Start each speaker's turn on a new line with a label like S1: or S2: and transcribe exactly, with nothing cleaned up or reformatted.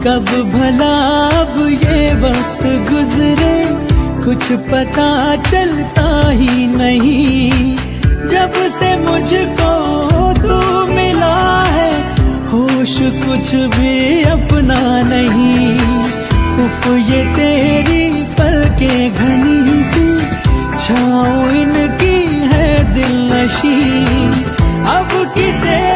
S1: कब भला अब ये वक्त गुजरे कुछ पता चलता ही नहीं। जब से मुझको तू मिला है होश कुछ भी अपना नहीं। उफ ये तेरी पलकें घनी सी छाँव इनकी है दिलनशी। अब किसे